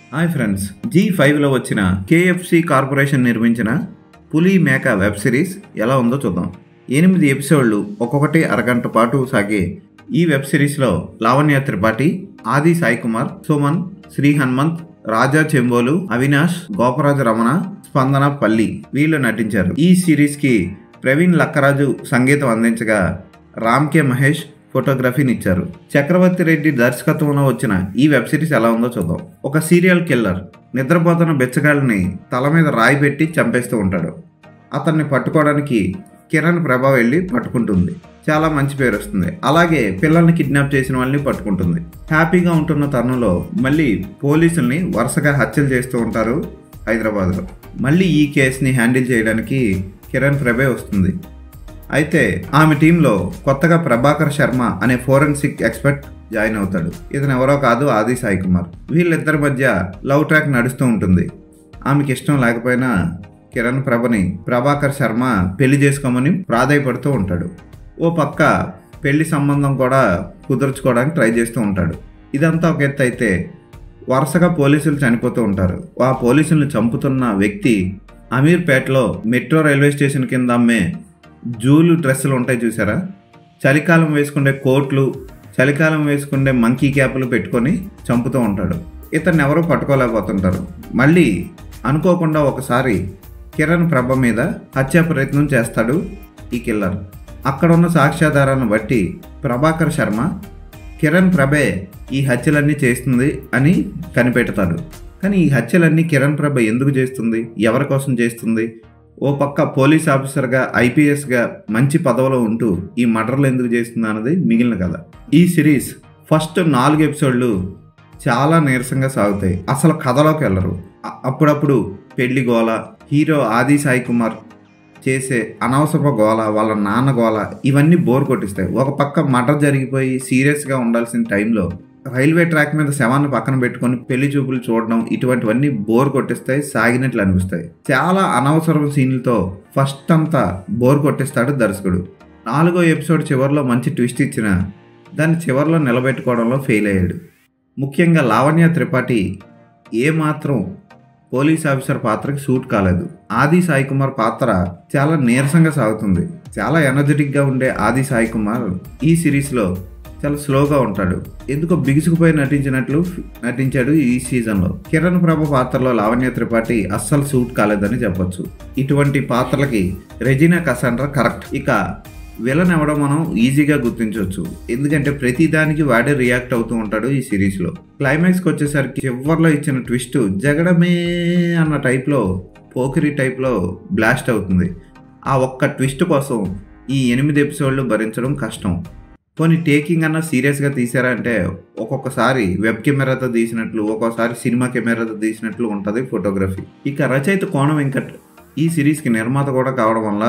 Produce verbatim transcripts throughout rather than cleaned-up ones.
Hi friends, G five లో వచ్చిన KFC corporation నిర్మించిన పులి మేక వెబ్ సిరీస్ ఎలా ఉందో చూద్దాం. ఎనిమిది ఎపిసోడ్లు ఒక్కొక్కటి అరగంట పాటు సాగే ఈ వెబ్ సిరీస్లో లావణ్య త్రిపాఠి, ఆది, సాయి కుమార్, సుమన్, శ్రీ హన్మంత్, రాజా చెంబోలు, అవినాష్, గోపరాజు రమణ, స్పందన పల్లి వీళ్ళు నటించారు. ఈ సిరీస్ కి ప్రవీణ్ లక్కరాజు సంగీతం అందించగా రామ్ కే మహేష్ ఫోటోగ్రఫీని ఇచ్చారు. చక్రవర్తి రెడ్డి దర్శకత్వంలో వచ్చిన ఈ వెబ్ సిరీస్ ఎలా ఉందో చూద్దాం. ఒక సీరియల్ కిల్లర్ నిద్రపోతున్న బెచ్చగాళ్ళని తల మీద రాయి పెట్టి చంపేస్తూ ఉంటాడు. అతన్ని పట్టుకోవడానికి కిరణ్ ప్రభ వెళ్ళి పట్టుకుంటుంది. చాలా మంచి పేరు వస్తుంది. అలాగే పిల్లల్ని కిడ్నాప్ చేసిన వాళ్ళని పట్టుకుంటుంది. హ్యాపీగా ఉంటున్న తరుణంలో మళ్ళీ పోలీసుల్ని వరుసగా హత్యలు చేస్తూ ఉంటారు హైదరాబాద్లో. మళ్ళీ ఈ కేసుని హ్యాండిల్ చేయడానికి కిరణ్ ప్రభే వస్తుంది. అయితే ఆమె టీంలో కొత్తగా ప్రభాకర్ శర్మ అనే ఫోరెన్సిక్ ఎక్స్పర్ట్ జాయిన్ అవుతాడు. ఇతను ఎవరో కాదు, ఆది, సాయి కుమార్. వీళ్ళిద్దరి మధ్య లవ్ ట్రాక్ నడుస్తూ ఉంటుంది. ఆమెకి ఇష్టం లేకపోయినా కిరణ్ ప్రభని ప్రభాకర్ శర్మ పెళ్లి చేసుకోమని ప్రాధాయపడుతూ ఉంటాడు. ఓ పక్క పెళ్లి సంబంధం కూడా కుదుర్చుకోవడానికి ట్రై చేస్తూ ఉంటాడు. ఇదంతా ఒక ఎత్తు అయితే వరుసగా పోలీసులు చనిపోతూ ఉంటారు. ఆ పోలీసులను చంపుతున్న వ్యక్తి అమీర్పేటలో మెట్రో రైల్వే స్టేషన్ కింద అమ్మే జూలు డ్రెస్సులు ఉంటాయి చూసారా, చలికాలం వేసుకునే కోట్లు, చలికాలం వేసుకునే మంకీ క్యాపులు పెట్టుకొని చంపుతూ ఉంటాడు. ఇతన్ని ఎవరో పట్టుకోలేకపోతుంటారు. మళ్ళీ అనుకోకుండా ఒకసారి కిరణ్ ప్రభ మీద హత్యా ప్రయత్నం చేస్తాడు ఈ కిల్లర్. అక్కడ ఉన్న సాక్ష్యాధారాలను బట్టి ప్రభాకర్ శర్మ కిరణ్ ప్రభే ఈ హత్యలన్నీ చేస్తుంది అని కనిపెడతాడు. కానీ ఈ హత్యలన్నీ కిరణ్ ప్రభ ఎందుకు చేస్తుంది, ఎవరి కోసం చేస్తుంది? ఓ పక్క పోలీస్ ఆఫీసర్గా, ఐపీఎస్గా మంచి పదవిలో ఉంటూ ఈ మర్డర్లు ఎందుకు చేస్తుంది అన్నది మిగిలిన కథ. ఈ సిరీస్ ఫస్ట్ నాలుగు ఎపిసోడ్లు చాలా నీరసంగా సాగుతాయి. అసలు కథలోకి వెళ్ళరు. అప్పుడప్పుడు పెళ్లి గోల, హీరో ఆది, సాయి కుమార్ చేసే అనవసరపు గోల, వాళ్ళ నాన్న గోల, ఇవన్నీ బోర్ కొట్టిస్తాయి. ఒక పక్క మర్డర్ జరిగిపోయి సీరియస్గా ఉండాల్సిన టైంలో రైల్వే ట్రాక్ మీద శవాన్ని పక్కన పెట్టుకొని పెళ్లి చూపులు చూడడం, ఇటువంటివన్నీ బోర్ కొట్టిస్తాయి, సాగినట్లు అనిపిస్తాయి. చాలా అనవసరపు సీన్లతో ఫస్ట్ అంతా బోర్ కొట్టిస్తాడు దర్శకుడు. నాలుగో ఎపిసోడ్ చివరిలో మంచి ట్విస్ట్ ఇచ్చిన దాన్ని చివరిలో నిలబెట్టుకోవడంలో ఫెయిల్ అయ్యాడు. ముఖ్యంగా లావణ్య త్రిపాఠి ఏమాత్రం పోలీస్ ఆఫీసర్ పాత్రకి సూట్ కాలేదు. ఆది, సాయి కుమార్ పాత్ర చాలా నీరసంగా సాగుతుంది. చాలా ఎనర్జెటిక్గా ఉండే ఆది సాయి కుమార్ ఈ సిరీస్లో చాలా స్లోగా ఉంటాడు. ఎందుకో బిగుసుకుపోయి నటించినట్లు నటించాడు ఈ సీజన్లో. కిరణ్ ప్రభ పాత్రలో లావణ్య త్రిపాఠి అస్సలు సూట్ కాలేదని చెప్పొచ్చు. ఇటువంటి పాత్రలకి రెజినా కసాండ్రా కరెక్ట్. ఇక విలన్ ఎవడో మనం ఈజీగా గుర్తించవచ్చు. ఎందుకంటే ప్రతి దానికి వాడే రియాక్ట్ అవుతూ ఉంటాడు ఈ సిరీస్లో. క్లైమాక్స్కి వచ్చేసరికి చివర్లో ఇచ్చిన ట్విస్ట్ జగడమే అన్న టైప్లో, పోకిరి టైప్లో బ్లాస్ట్ అవుతుంది. ఆ ఒక్క ట్విస్ట్ కోసం ఈ ఎనిమిది ఎపిసోడ్లు భరించడం కష్టం. కొన్ని టేకింగ్ అన్న సీరియస్గా తీసారా అంటే ఒక్కొక్కసారి వెబ్ కెమెరాతో తీసినట్లు, ఒక్కొక్కసారి సినిమా కెమెరాతో తీసినట్లు ఉంటుంది ఫోటోగ్రఫీ. ఇక రచయిత కోన వెంకట్ ఈ సిరీస్కి నిర్మాత కూడా కావడం వల్ల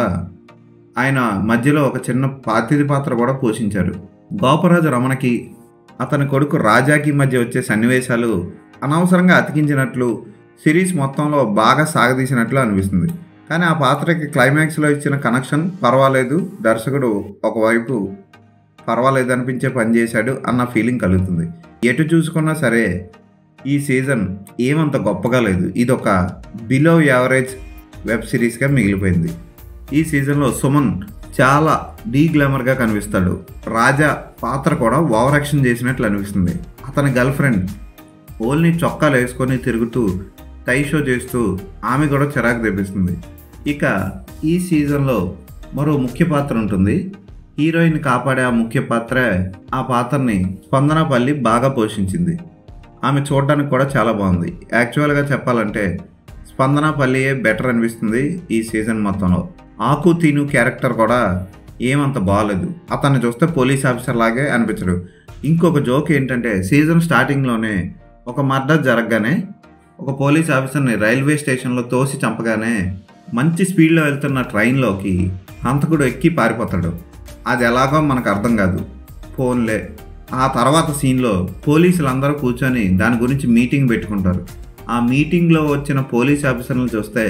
ఆయన మధ్యలో ఒక చిన్న అతిథి పాత్ర కూడా పోషించారు. గోపరాజు రమణకి అతని కొడుకు రాజాకి మధ్య వచ్చే సన్నివేశాలు అనవసరంగా అతికించినట్లు, సిరీస్ మొత్తంలో బాగా సాగదీసినట్లు అనిపిస్తుంది. కానీ ఆ పాత్రకి క్లైమాక్స్లో ఇచ్చిన కనెక్షన్ పర్వాలేదు, దర్శకుడు ఒకవైపు పర్వాలేదు అనిపించే పని చేశాడు అన్న ఫీలింగ్ కలుగుతుంది. ఎటు చూసుకున్నా సరే ఈ సీజన్ ఏమంత గొప్పగా లేదు. ఇది ఒక బిలో యావరేజ్ వెబ్ సిరీస్గా మిగిలిపోయింది. ఈ సీజన్లో సుమన్ చాలా డీ గ్లామర్గా కనిపిస్తాడు. రాజా పాత్ర కూడా ఓవర్ యాక్షన్ చేసినట్లు అనిపిస్తుంది. అతని గర్ల్ ఫ్రెండ్ ఓన్లీ చొక్కాలు వేసుకొని తిరుగుతూ టై షో చేస్తూ ఆమె కూడా చిరాకు తెప్పిస్తుంది. ఇక ఈ సీజన్లో మరో ముఖ్య పాత్ర ఉంటుంది. హీరోయిన్ కాపాడే ఆ ముఖ్య పాత్ర, ఆ పాత్రని స్పందన పల్లి బాగా పోషించింది. ఆమె చూడడానికి కూడా చాలా బాగుంది. యాక్చువల్గా చెప్పాలంటే స్పందన పల్లియే బెటర్ అనిపిస్తుంది ఈ సీజన్ మొత్తంలో. ఆకు తీను క్యారెక్టర్ కూడా ఏమంత బాగాలేదు. అతన్ని చూస్తే పోలీస్ ఆఫీసర్ లాగే అనిపించడు. ఇంకొక జోక్ ఏంటంటే సీజన్ స్టార్టింగ్లోనే ఒక మర్డర్ జరగగానే ఒక పోలీస్ ఆఫీసర్ని రైల్వే స్టేషన్లో తోసి చంపగానే మంచి స్పీడ్లో వెళ్తున్న ట్రైన్లోకి హంతకుడు ఎక్కి పారిపోతాడు. అది ఎలాగో మనకు అర్థం కాదు. ఫోన్లే ఆ తర్వాత సీన్లో పోలీసులు అందరూ కూర్చొని దాని గురించి మీటింగ్ పెట్టుకుంటారు. ఆ మీటింగ్లో వచ్చిన పోలీస్ ఆఫీసర్లను చూస్తే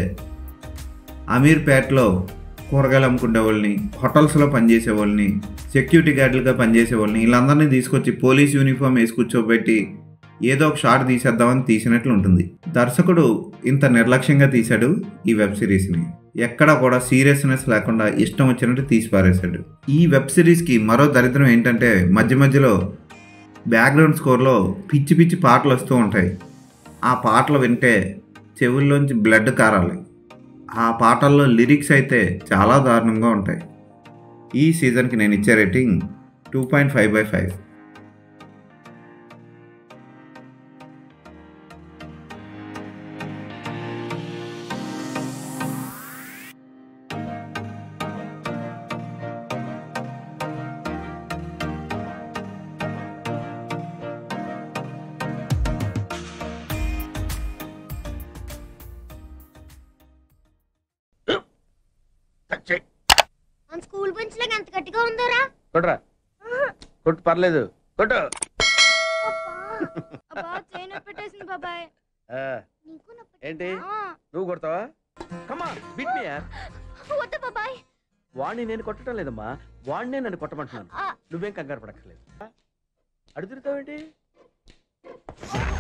అమీర్పేటలో కూరగాయలు అమ్ముకునే వాళ్ళని, హోటల్స్లో పనిచేసే వాళ్ళని, సెక్యూరిటీ గార్డులుగా పనిచేసే వాళ్ళని వీళ్ళందరినీ తీసుకొచ్చి పోలీస్ యూనిఫామ్ వేసి కూర్చోబెట్టి ఏదో ఒక షాట్ తీసేద్దామని తీసినట్లు ఉంటుంది. దర్శకుడు ఇంత నిర్లక్ష్యంగా తీశాడు ఈ వెబ్ సిరీస్ని. ఎక్కడా కూడా సీరియస్నెస్ లేకుండా ఇష్టం వచ్చినట్టు తీసి పారేశాడు. ఈ వెబ్ సిరీస్కి మరో దరిద్రం ఏంటంటే మధ్య మధ్యలో బ్యాక్గ్రౌండ్ స్కోర్లో పిచ్చి పిచ్చి పాటలు వస్తూ ఉంటాయి. ఆ పాటలు వింటే చెవుల్లోంచి బ్లడ్ కారాలి. ఆ పాటల్లో లిరిక్స్ అయితే చాలా దారుణంగా ఉంటాయి. ఈ సీజన్కి నేను ఇచ్చే rating two point five by five. School bench లాగా ఎంత గట్టిగా ఉందోరా? కొట్రా కొట్టు, పర్లేదు కొట్టు. అబ్బా చైన్ పెట్టేసింది బాబాయ్. ఏంటి నువ్వు కొడతావా? కమా బిట్ మీ యార్. వద్దు బాబాయ్. వాడిని నేను కొట్టడం లేదమ్మా, వాడినే నన్ను కొట్టమంటున్నాను. నువ్వేం కంగారు పడక్కర్లేదు. అడుగుతావేంటి?